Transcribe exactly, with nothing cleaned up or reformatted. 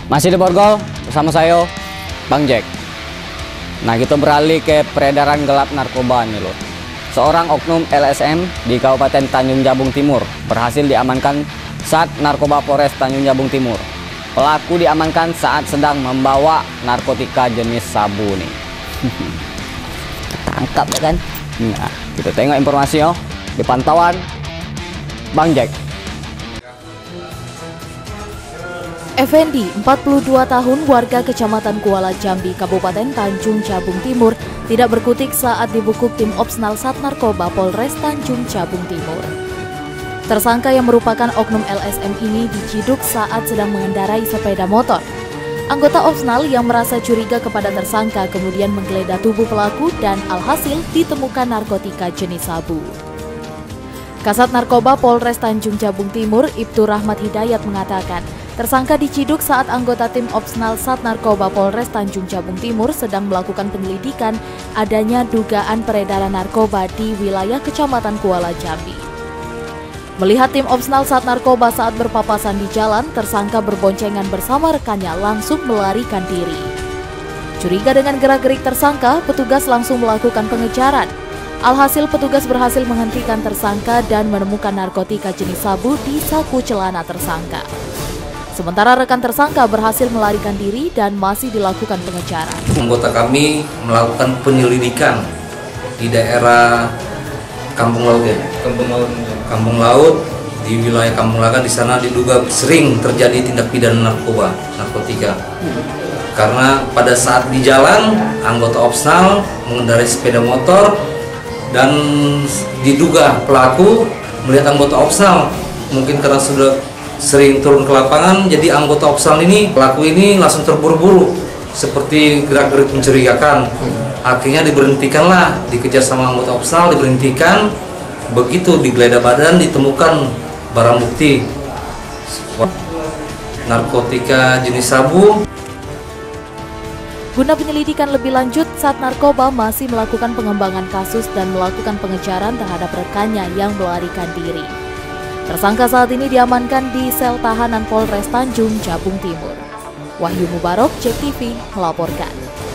Masih di Borgol, bersama saya, Bang Jack. Nah, kita beralih ke peredaran gelap narkoba nih loh. Seorang oknum L S M di Kabupaten Tanjung Jabung Timur berhasil diamankan saat Narkoba Polres Tanjung Jabung Timur. Pelaku diamankan saat sedang membawa narkotika jenis sabu nih. Tangkap ya kan? Nah, kita tengok informasi yo di pantauan Bang Jack. Effendi, empat puluh dua tahun, warga Kecamatan Kuala Jambi, Kabupaten Tanjung Jabung Timur, tidak berkutik saat dibekuk tim Opsnal Sat Narkoba Polres Tanjung Jabung Timur. Tersangka yang merupakan oknum L S M ini diciduk saat sedang mengendarai sepeda motor. Anggota Opsnal yang merasa curiga kepada tersangka kemudian menggeledah tubuh pelaku dan alhasil ditemukan narkotika jenis sabu. Kasat Narkoba Polres Tanjung Jabung Timur, Ibtu Rahmat Hidayat mengatakan, tersangka diciduk saat anggota tim Opsnal Sat Narkoba Polres Tanjung Jabung Timur sedang melakukan penyelidikan adanya dugaan peredaran narkoba di wilayah Kecamatan Kuala Jambi. Melihat tim Opsnal Sat Narkoba saat berpapasan di jalan, tersangka berboncengan bersama rekannya langsung melarikan diri. Curiga dengan gerak-gerik tersangka, petugas langsung melakukan pengejaran. Alhasil petugas berhasil menghentikan tersangka dan menemukan narkotika jenis sabu di saku celana tersangka. Sementara rekan tersangka berhasil melarikan diri dan masih dilakukan pengejaran. Anggota kami melakukan penyelidikan di daerah Kampung Laut ya, Kampung Laut, Kampung Laut di wilayah Kampung Laga. Di sana diduga sering terjadi tindak pidana narkoba, narkotika. Karena pada saat di jalan anggota Opsnal mengendarai sepeda motor dan diduga pelaku melihat anggota Opsnal, mungkin karena sudah sering turun ke lapangan, jadi anggota Opsnal ini, pelaku ini langsung terburu-buru seperti gerak-gerik mencurigakan. Akhirnya diberhentikanlah, dikejar sama anggota Opsnal, diberhentikan. Begitu digeledah badan ditemukan barang bukti narkotika jenis sabu. Guna penyelidikan lebih lanjut, Sat Narkoba masih melakukan pengembangan kasus dan melakukan pengejaran terhadap rekannya yang melarikan diri. Tersangka saat ini diamankan di sel tahanan Polres Tanjung Jabung Timur. Wahyu Mubarok, J T V melaporkan.